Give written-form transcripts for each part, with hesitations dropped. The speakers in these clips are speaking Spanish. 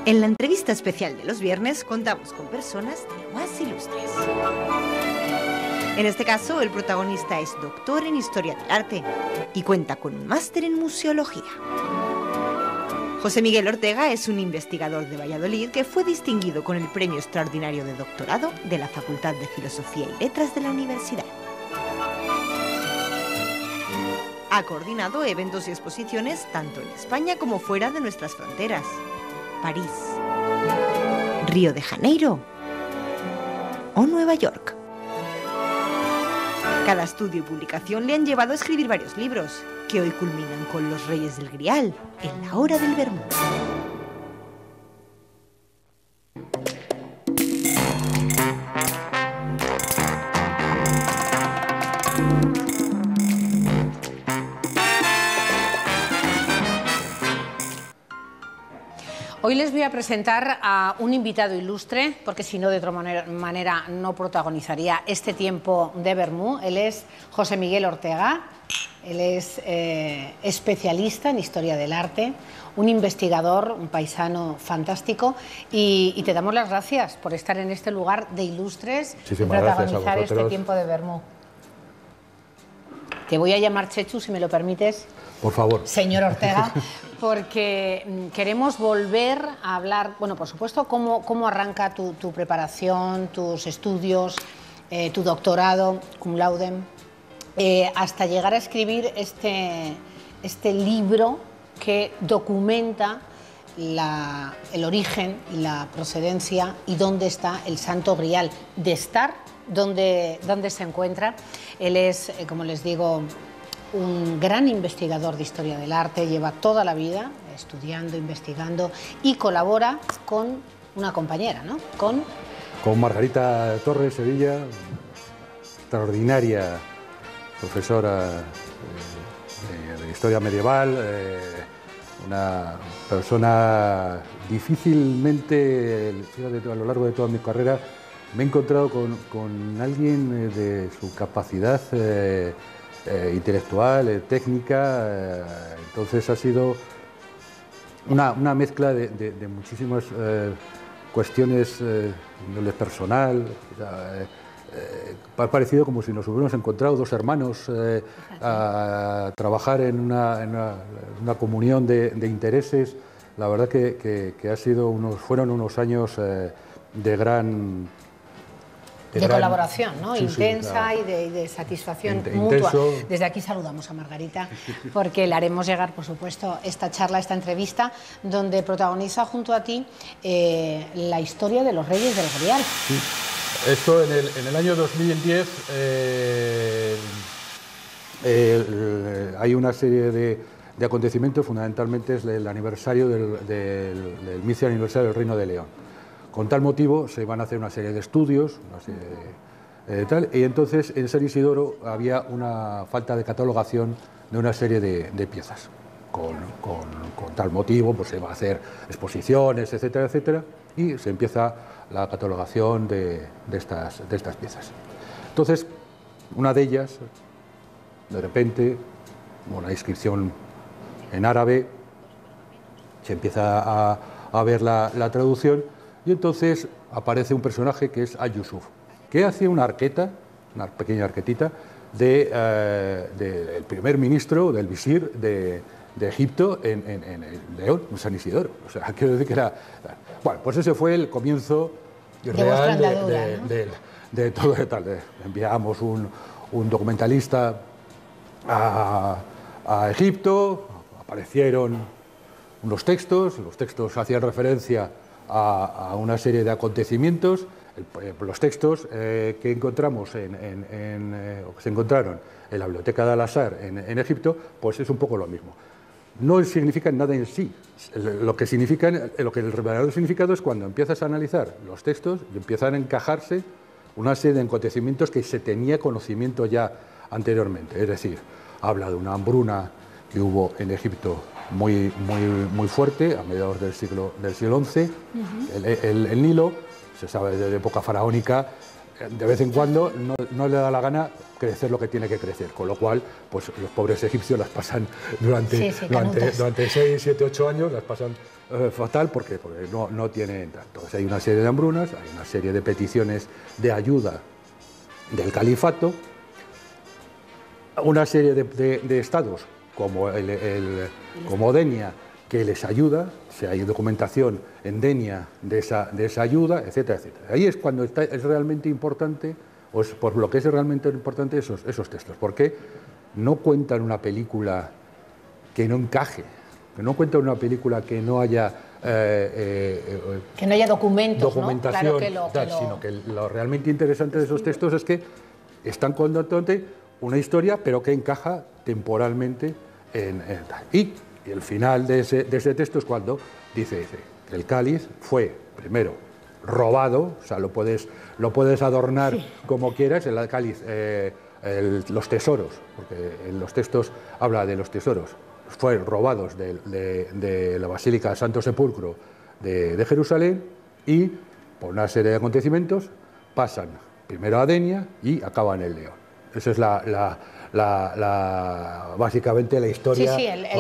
En la entrevista especial de los viernes contamos con personas de lo más ilustres. En este caso, el protagonista es doctor en Historia del Arte y cuenta con un máster en Museología. José Miguel Ortega es un investigador de Valladolid que fue distinguido con el Premio Extraordinario de Doctorado de la Facultad de Filosofía y Letras de la Universidad. Ha coordinado eventos y exposiciones tanto en España como fuera de nuestras fronteras. París, Río de Janeiro o Nueva York. Cada estudio y publicación le han llevado a escribir varios libros, que hoy culminan con Los Reyes del Grial, en la hora del vermut. Hoy les voy a presentar a un invitado ilustre, porque si no, de otra manera no protagonizaría este tiempo de vermú. Él es José Miguel Ortega, él es especialista en Historia del Arte, un investigador, un paisano fantástico, y te damos las gracias por estar en este lugar de ilustres y protagonizar este tiempo de vermú. Te voy a llamar Chechu, si me lo permites. Por favor. Señor Ortega, porque queremos volver a hablar, bueno, por supuesto, cómo arranca tu preparación, tus estudios, tu doctorado, cum laude, hasta llegar a escribir este libro que documenta el origen y la procedencia y dónde está el Santo Grial, de estar donde se encuentra. Él es, como les digo, un gran investigador de Historia del Arte, lleva toda la vida estudiando, investigando y colabora con una compañera, ¿no? Con Margarita Torres Sevilla, extraordinaria profesora de Historia Medieval, una persona difícilmente, fíjate, a lo largo de toda mi carrera, me he encontrado con alguien de su capacidad intelectual, técnica, entonces ha sido una mezcla de muchísimas cuestiones de personal. Ha parecido como si nos hubiéramos encontrado dos hermanos a trabajar en una comunión de intereses. La verdad que fueron unos años de gran... De colaboración, ¿no? Sí, intensa, sí, claro. y de satisfacción mutua. Desde aquí saludamos a Margarita, porque le haremos llegar, por supuesto, esta charla, esta entrevista, donde protagoniza junto a ti la historia de los Reyes del Grial. Sí. Esto en el año 2010 hay una serie de acontecimientos, fundamentalmente es el aniversario del mítico aniversario del Reino de León. Con tal motivo se van a hacer una serie de estudios, y entonces en San Isidoro había una falta de catalogación de una serie de piezas. Con tal motivo pues se va a hacer exposiciones, etcétera, etcétera, y se empieza la catalogación de estas piezas. Entonces, una de ellas, de repente, una inscripción en árabe, se empieza a ver la traducción. Y entonces aparece un personaje que es Al-Yusuf, que hace una arqueta, una pequeña arquetita, del primer ministro, del visir de Egipto en León, en San Isidoro. O sea, quiero decir que era... Bueno, pues ese fue el comienzo real de todo y tal. Enviamos un documentalista a Egipto, aparecieron unos textos, los textos hacían referencia a una serie de acontecimientos. Los textos que encontramos que se encontraron en la biblioteca de Al-Azhar en Egipto, pues es un poco lo mismo. No significan nada en sí. Lo que el verdadero significado es cuando empiezas a analizar los textos y empiezan a encajarse una serie de acontecimientos que se tenía conocimiento ya anteriormente. Es decir, habla de una hambruna que hubo en Egipto muy fuerte a mediados del siglo XI. El Nilo, se sabe desde época faraónica, de vez en cuando no le da la gana crecer lo que tiene que crecer, con lo cual pues los pobres egipcios las pasan durante 6, 7, 8 años, las pasan fatal porque no tienen. Entonces hay una serie de hambrunas, hay una serie de peticiones de ayuda del califato, una serie de estados como como Denia, que les ayuda, hay documentación en Denia de esa ayuda, etcétera, etcétera. Ahí es cuando es realmente importante, o es por lo que es realmente importante esos textos, porque no cuentan una película que no encaje, que no cuentan una película que no haya... que no haya documentación, ¿no? Claro sino que lo realmente interesante de esos textos es que están contando una historia, pero que encaja temporalmente en tal. Y el final de ese texto es cuando dice el cáliz fue, primero, robado, o sea, lo puedes adornar como quieras, el cáliz, los tesoros, porque en los textos habla de los tesoros, fueron robados de la Basílica del Santo Sepulcro de Jerusalén y, por una serie de acontecimientos, pasan primero a Denia y acaban en León. Esa es básicamente la historia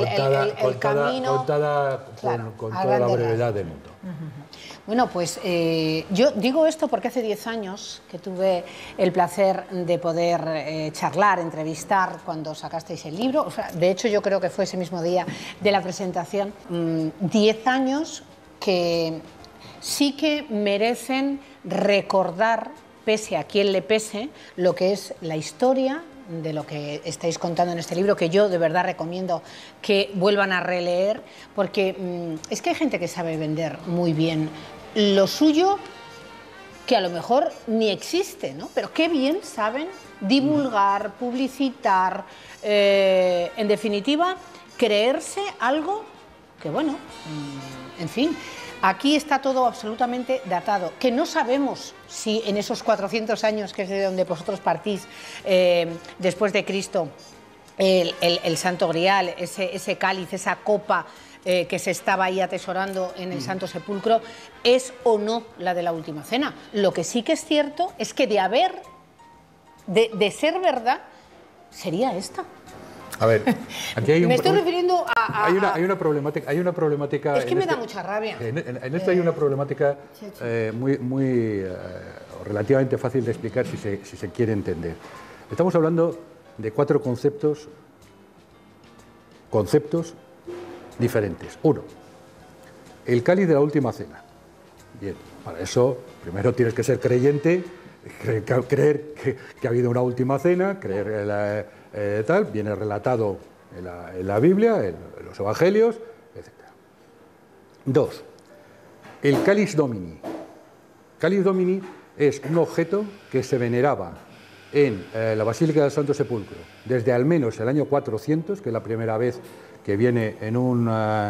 contada con toda la brevedad del mundo. Bueno, pues yo digo esto porque hace 10 años que tuve el placer de poder charlar, entrevistar cuando sacasteis el libro. O sea, de hecho, yo creo que fue ese mismo día de la presentación. 10 años que sí que merecen recordar, pese a quien le pese, lo que es la historia de lo que estáis contando en este libro, que yo de verdad recomiendo que vuelvan a releer, porque es que hay gente que sabe vender muy bien lo suyo, que a lo mejor ni existe, ¿no? Pero qué bien saben divulgar, publicitar, en definitiva, creerse algo que, bueno, en fin... Aquí está todo absolutamente datado, que no sabemos si en esos 400 años, que es de donde vosotros partís, después de Cristo, el Santo Grial, ese cáliz, esa copa que se estaba ahí atesorando en el Santo Sepulcro, es o no la de la Última Cena. Lo que sí que es cierto es que de ser verdad, sería esta. A ver, aquí hay me estoy refiriendo a... Hay una problemática... Es que me da mucha rabia. En esto hay una problemática muy relativamente fácil de explicar si se quiere entender. Estamos hablando de 4 conceptos diferentes. Uno, el cáliz de la Última Cena. Bien, para eso primero tienes que ser creyente, creer que ha habido una Última Cena, creer tal, viene relatado en la Biblia, en los Evangelios, etc. 2. El cáliz domini. Cáliz domini es un objeto que se veneraba en la Basílica del Santo Sepulcro desde al menos el año 400, que es la primera vez que viene en un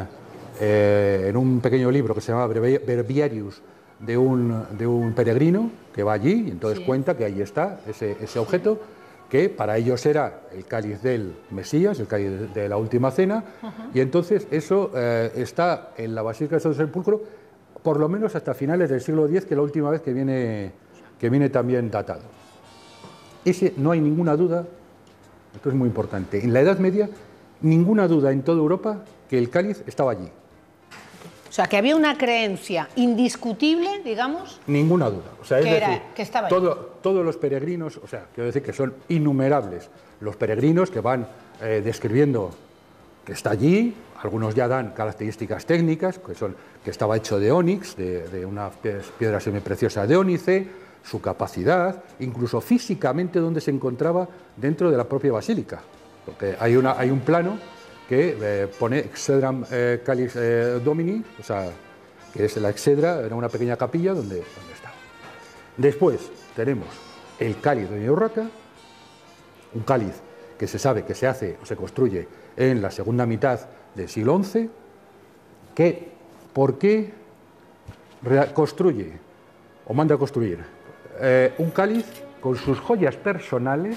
pequeño libro que se llama Breviarius de un peregrino que va allí y entonces cuenta que ahí está ese objeto, que para ellos era el cáliz del Mesías, el cáliz de la Última Cena, y entonces eso está en la Basílica del Santo Sepulcro por lo menos hasta finales del siglo X, que es la última vez que viene también datado. Ese no hay ninguna duda, esto es muy importante, en la Edad Media, ninguna duda en toda Europa que el cáliz estaba allí. O sea, que había una creencia indiscutible, digamos... Ninguna duda. O sea, es decir, que estaba todos los peregrinos, o sea, quiero decir que son innumerables los peregrinos que van describiendo que está allí, algunos ya dan características técnicas, que estaba hecho de ónix, de una piedra semipreciosa de ónice, su capacidad, incluso físicamente donde se encontraba dentro de la propia basílica. Porque hay un plano que pone Excedram Calis Domini, o sea, que es la exedra, era una pequeña capilla donde estaba. Después tenemos el cáliz de Urraca, un cáliz que se sabe que se hace o se construye en la segunda mitad del siglo XI, que ¿por qué construye o manda a construir un cáliz con sus joyas personales,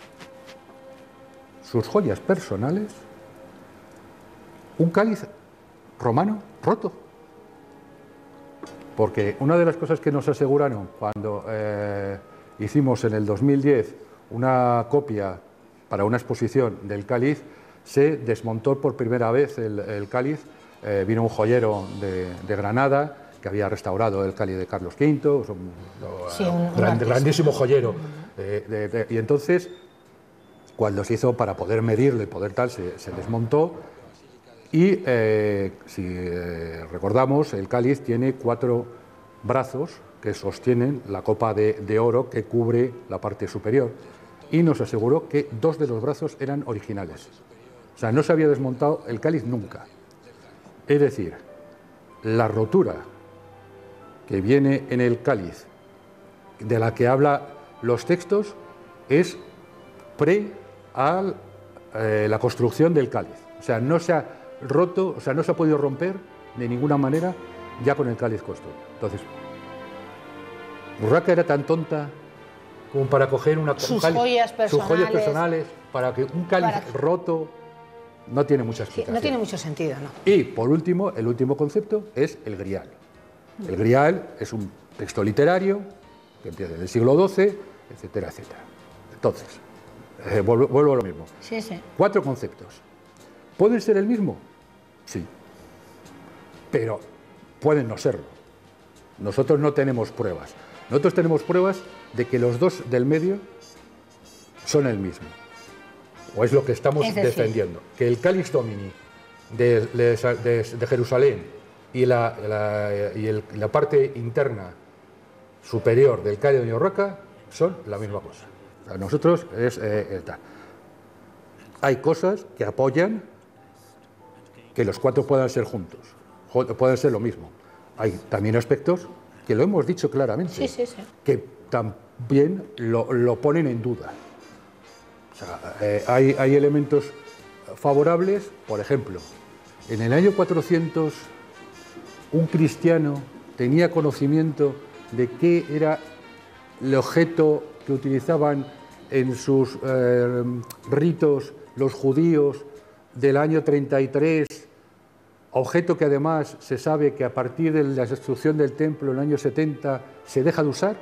un cáliz romano roto? Porque una de las cosas que nos aseguraron cuando hicimos en el 2010 una copia para una exposición del cáliz, se desmontó por primera vez el cáliz. Vino un joyero de Granada que había restaurado el cáliz de Carlos V, grandísimo joyero. Y entonces, cuando se hizo para poder medirlo y poder tal, se desmontó. Y si recordamos, el cáliz tiene 4 brazos que sostienen la copa de oro que cubre la parte superior. Y nos aseguró que 2 de los brazos eran originales. O sea, no se había desmontado el cáliz nunca. Es decir, la rotura que viene en el cáliz, de la que habla los textos, es pre a la construcción del cáliz. O sea, no se ha roto, o sea, no se ha podido romper de ninguna manera ya con el cáliz construido. Entonces, Urraca era tan tonta como para coger sus joyas personales, para que un cáliz roto no tiene mucha explicación. No tiene mucho sentido, ¿no? Y, por último, el último concepto es el Grial. El Grial es un texto literario que empieza en el siglo XII, etcétera, etcétera. Entonces, vuelvo a lo mismo. Sí, sí. 4 conceptos. ¿Pueden ser el mismo? Sí. Pero pueden no serlo. Nosotros no tenemos pruebas. Nosotros tenemos pruebas de que los 2 del medio son el mismo. O es lo que estamos defendiendo. Que el Cáliz Domini de Jerusalén y la parte interna superior del Cáliz de Urraca son la misma cosa. O sea, nosotros hay cosas que apoyan que los 4 puedan ser juntos, puedan ser lo mismo. Hay también aspectos que lo hemos dicho claramente, que también lo ponen en duda. O sea, hay elementos favorables, por ejemplo, en el año 400 un cristiano tenía conocimiento de qué era el objeto que utilizaban en sus ritos los judíos del año 33, objeto que además se sabe que a partir de la destrucción del templo en el año 70 se deja de usar.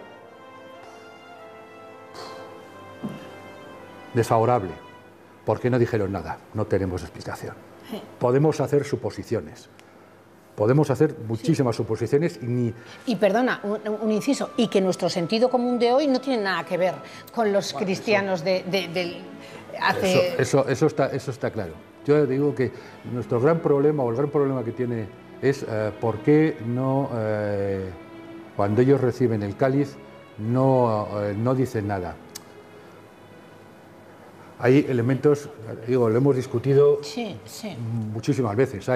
Desfavorable. ¿Por qué no dijeron nada? No tenemos explicación. Podemos hacer suposiciones. Podemos hacer muchísimas suposiciones y perdona, un inciso, y que nuestro sentido común de hoy no tiene nada que ver con los cristianos del hace... Eso está claro. Yo digo que nuestro gran problema, o el gran problema que tiene, es por qué no, cuando ellos reciben el cáliz, no dicen nada. Hay elementos, digo, lo hemos discutido muchísimas veces.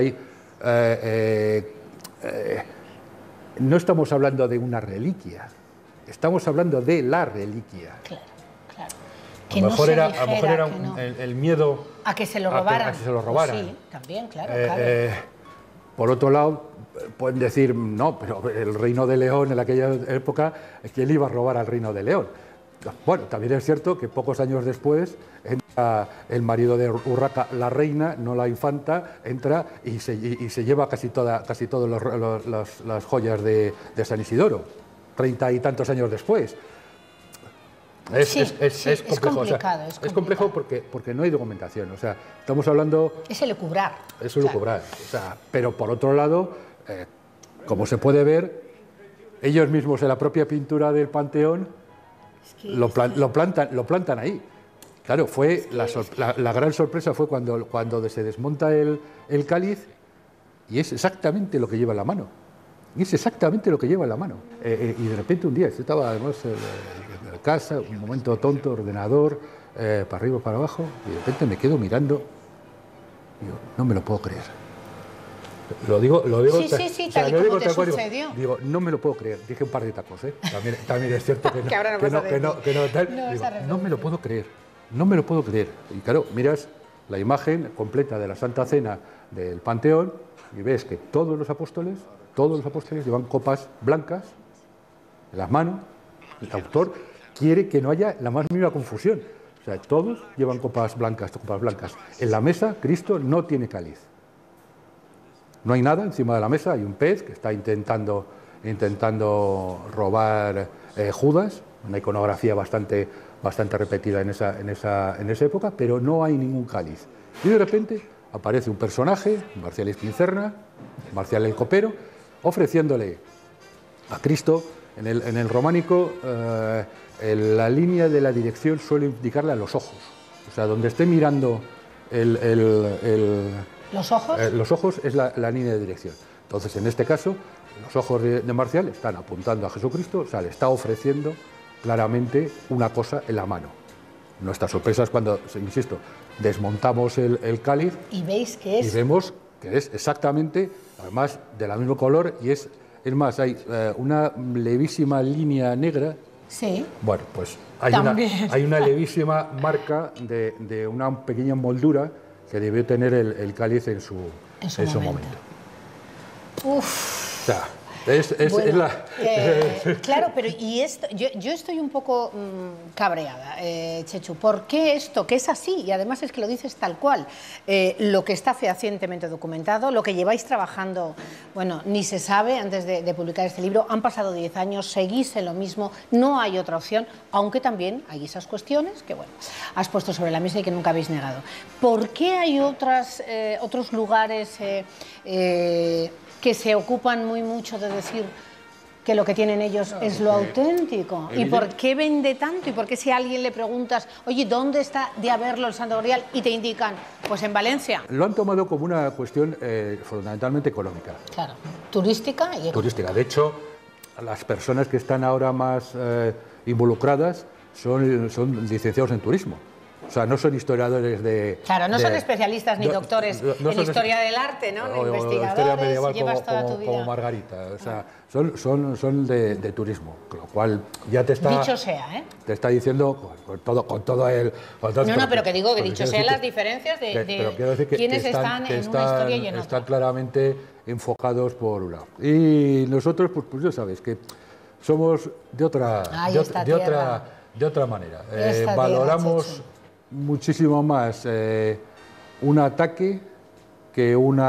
No estamos hablando de una reliquia, estamos hablando de la reliquia. Claro, claro. A lo mejor era el miedo a que se lo robaran. A que se lo robaran. Sí, también, claro. Por otro lado, pueden decir, no, pero el Reino de León en aquella época, ¿quién iba a robar al Reino de León? Bueno, también es cierto que pocos años después entra el marido de Urraca, la reina, no la infanta, entra y se lleva casi todas las joyas de San Isidoro, 30 y tantos años después. Es complejo. Es complejo porque no hay documentación. O sea, estamos hablando... Es elucubrar. Es elucubrar. O sea, pero por otro lado, como se puede ver, ellos mismos en la propia pintura del Panteón lo plantan ahí. Claro, fue la gran sorpresa fue cuando se desmonta el cáliz y es exactamente lo que lleva en la mano. Es exactamente lo que lleva en la mano. Y de repente un día, yo estaba además en casa, un momento tonto, ordenador, para arriba, para abajo, y de repente me quedo mirando y digo, no me lo puedo creer. Lo digo, sí, tal y como te sucedió. Digo, no me lo puedo creer. Dije un par de tacos, ¿eh? También es cierto que no me lo puedo creer. No me lo puedo creer. Y claro, miras la imagen completa de la Santa Cena del Panteón y ves que todos los apóstoles llevan copas blancas en las manos. El autor quiere que no haya la más mínima confusión. O sea, todos llevan copas blancas. En la mesa, Cristo no tiene cáliz. No hay nada encima de la mesa, hay un pez que está intentando robar Judas, una iconografía bastante repetida en esa época, pero no hay ningún cáliz. Y de repente aparece un personaje, Marcial Espincerna, Marcial el Copero, ofreciéndole a Cristo, en el románico, la línea de la dirección suele indicarle a los ojos. O sea, donde esté mirando ¿Los ojos? Los ojos es la línea de dirección. Entonces, en este caso, los ojos de Marcial están apuntando a Jesucristo, o sea, le está ofreciendo claramente una cosa en la mano. Nuestra sorpresa es cuando, insisto, desmontamos el cáliz y veis que es... y vemos que es exactamente, además, de la mismo color, y es más, hay una levísima línea negra. Sí. Bueno, pues hay una levísima marca de una pequeña moldura que debió tener el cáliz en su momento. Uf. O sea, claro, pero y esto, yo estoy un poco cabreada, Chechu. ¿Por qué esto, que es así, y además es que lo dices tal cual, lo que está fehacientemente documentado, lo que lleváis trabajando, bueno, ni se sabe antes de publicar este libro, han pasado 10 años, seguís en lo mismo, no hay otra opción, aunque también hay esas cuestiones que, bueno, has puesto sobre la mesa y que nunca habéis negado. ¿Por qué hay otros lugares que se ocupan muy mucho de decir que lo que tienen ellos es lo auténtico? ¿Y por qué vende tanto? ¿Y por qué si a alguien le preguntas, oye, ¿dónde está de haberlo el Santo Grial? Y te indican, pues en Valencia. Lo han tomado como una cuestión fundamentalmente económica. Claro, turística y económica. Turística. De hecho, las personas que están ahora más involucradas son licenciados en turismo. O sea, no son historiadores de... Claro, no son especialistas ni doctores en historia del arte, ¿no? O investigadores, historia medieval llevas toda tu vida. como Margarita. O sea, son de turismo, con lo cual ya te está... Dicho sea, ¿eh? Te está diciendo con todo el... No, pero que digo que dicho sean las diferencias de quienes están en una historia y en otra. Están claramente enfocados por un lado. Y nosotros, pues ya sabes, que somos de otra manera. Valoramos muchísimo más un ataque que un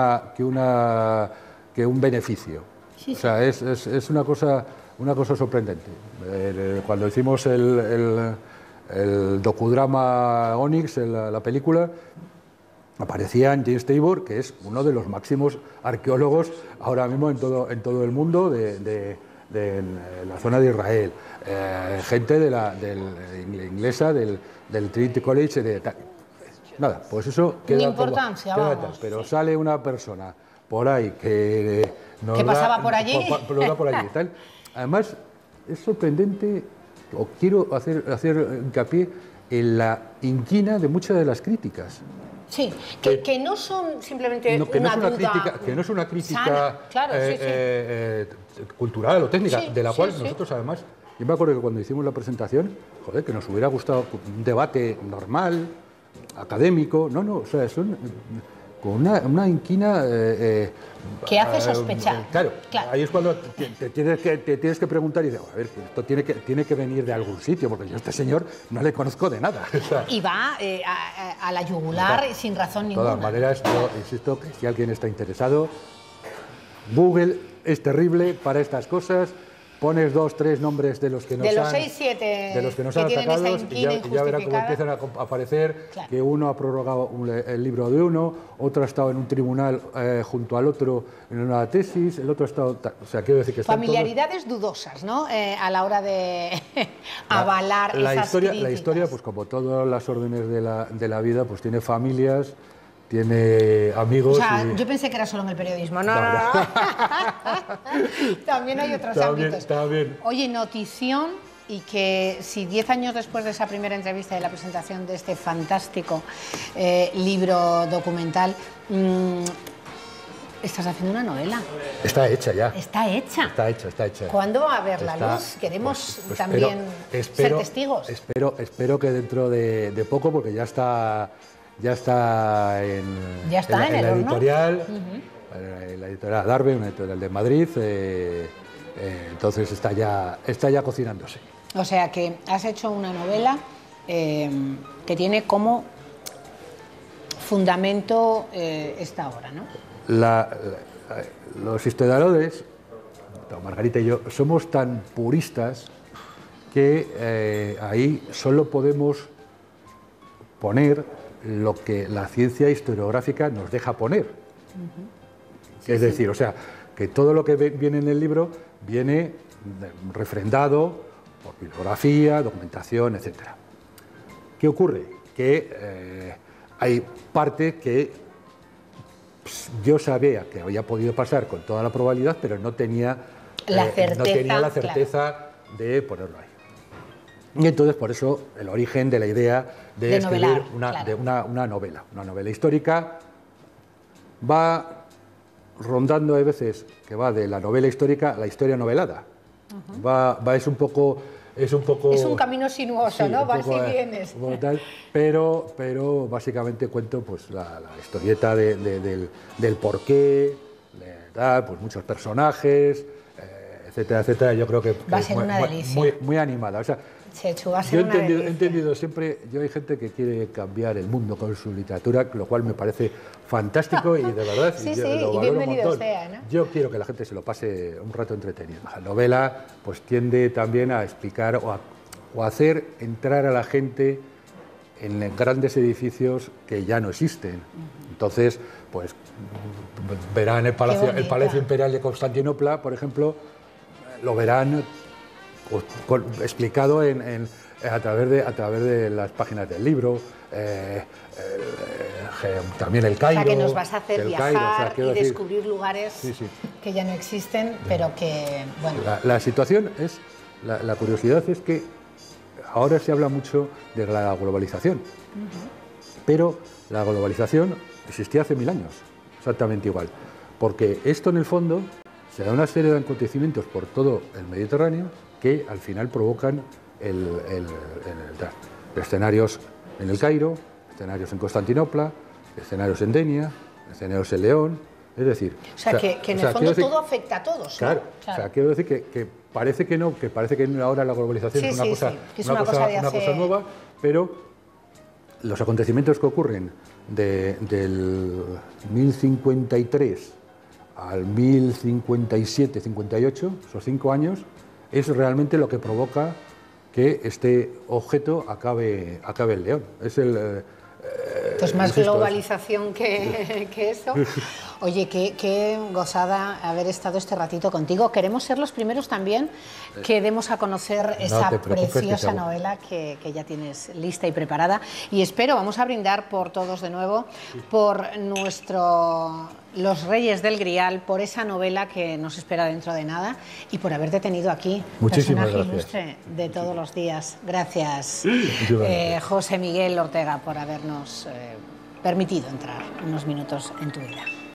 beneficio. Sí, o sea, es una cosa sorprendente. Cuando hicimos el docudrama Onyx, la película, aparecía James Tabor, que es uno de los máximos arqueólogos ahora mismo en todo el mundo de la zona de Israel, gente de la inglesa del Trinity College, nada, pues eso queda importancia, vamos, pero sí. Sale una persona por ahí que pasaba por allí, tal. Además es sorprendente, o quiero hacer hincapié en la inquina de muchas de las críticas. Sí, que no son simplemente una crítica sana, claro, cultural o técnica, de la cual nosotros además, yo me acuerdo que cuando hicimos la presentación, joder, que nos hubiera gustado un debate normal, académico, o sea, son con una inquina que hace sospechar. Claro, ahí es cuando te tienes que preguntar y dices, a ver, esto tiene que venir de algún sitio, porque yo a este señor no le conozco de nada. O sea, y va a la yugular sin razón ninguna. De todas maneras, yo insisto que si alguien está interesado, Google es terrible para estas cosas. Pones 2, 3 nombres de los que nos han... De los 6, 7 de los que nos han atacado y ya verás cómo empiezan a aparecer, claro. Que uno ha prorrogado el libro de uno, otro ha estado en un tribunal junto al otro en una tesis, el otro ha estado... O sea, quiero decir que están familiaridades todos... dudosas, ¿no? A la hora de avalar esas críticas. La historia, pues como todas las órdenes de la vida, pues tiene familias, tiene amigos... O sea, yo pensé que era solo en el periodismo. No. También hay otros ámbitos. También. Oye, notición, y que si 10 años después de esa primera entrevista y la presentación de este fantástico libro documental, estás haciendo una novela. Está hecha ya. Está hecha. Está hecha. ¿Cuándo va a ver la luz? Queremos también ser testigos. Espero que dentro de poco, porque ya está en la editorial, la editorial Darbe, una editorial de Madrid, entonces está ya cocinándose. O sea que has hecho una novela que tiene como fundamento esta obra, ¿no? Los historiadores, Margarita y yo, somos tan puristas que ahí solo podemos poner lo que la ciencia historiográfica nos deja poner. Es decir, o sea, que todo lo que viene en el libro viene refrendado por bibliografía, documentación, etc. ¿Qué ocurre? Que hay parte que yo sabía que había podido pasar con toda la probabilidad, pero no tenía la certeza de ponerlo ahí. Y entonces, por eso, el origen de la idea de escribir una novela histórica va rondando a veces que va de la novela histórica a la historia novelada. Es un camino sinuoso, ¿no? Vas y vienes. Pero básicamente cuento pues la historieta del porqué, pues muchos personajes, etcétera, etcétera. Yo creo que va a ser una delicia. Muy animada. O sea, yo he entendido siempre, hay gente que quiere cambiar el mundo con su literatura, lo cual me parece fantástico y de verdad y bienvenido sea, ¿no? Yo quiero que la gente se lo pase un rato entretenido. La novela pues tiende también a explicar o a hacer entrar a la gente en grandes edificios que ya no existen. Entonces, pues verán el Palacio Imperial de Constantinopla, por ejemplo, lo verán explicado a través de las páginas del libro, también el Cairo. O sea, que nos vas a hacer viajar y descubrir lugares que ya no existen, pero que, bueno... La situación es, la curiosidad es que ahora se habla mucho de la globalización, pero la globalización existía hace 1000 años, exactamente igual, porque esto en el fondo se da una serie de acontecimientos por todo el Mediterráneo que al final provocan escenarios en el Cairo, escenarios en Constantinopla, escenarios en Denia, escenarios en León, es decir... O sea, que en el fondo todo afecta a todos, ¿no? Claro, o sea, quiero decir que parece que no, ahora la globalización es una cosa nueva, pero los acontecimientos que ocurren del 1053 al 1057, 58, esos 5 años, es realmente lo que provoca que este objeto acabe en León. Es pues más globalización que eso. Oye, qué gozada haber estado este ratito contigo. Queremos ser los primeros también que demos a conocer esa preciosa novela que ya tienes lista y preparada. Y vamos a brindar por todos de nuevo, por los Reyes del Grial, por esa novela que nos espera dentro de nada y por haberte tenido aquí. Muchísimas personaje gracias. Ilustre de todos los días. Gracias, José Miguel Ortega, por habernos permitido entrar unos minutos en tu vida.